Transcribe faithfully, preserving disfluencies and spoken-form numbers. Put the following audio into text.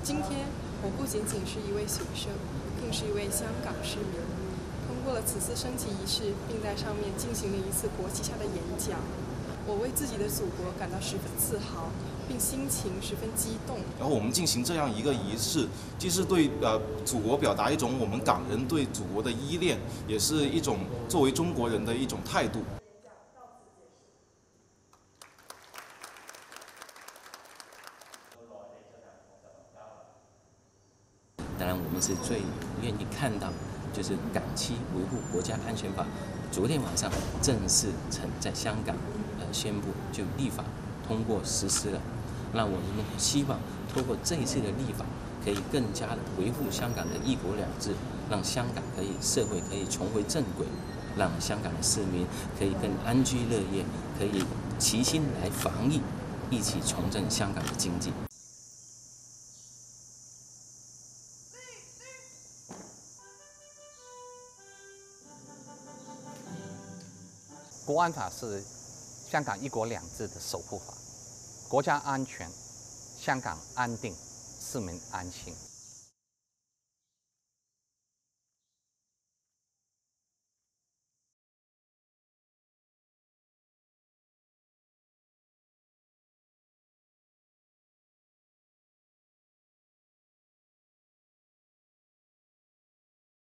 今天，我不仅仅是一位学生，更是一位香港市民。通过了此次升旗仪式，并在上面进行了一次国旗下的演讲，我为自己的祖国感到十分自豪，并心情十分激动。 然后我们进行这样一个仪式，既是对呃祖国表达一种我们港人对祖国的依恋，也是一种作为中国人的一种态度。 当然，我们是最愿意看到，就是港区维护国家安全法，昨天晚上正式曾在香港呃宣布就立法通过实施了。那我们希望通过这一次的立法，可以更加的维护香港的一国两制，让香港可以社会可以重回正轨，让香港的市民可以更安居乐业，可以齐心来防疫，一起重振香港的经济。 国安法是香港一国两制的守护法，国家安全，香港安定，市民安心。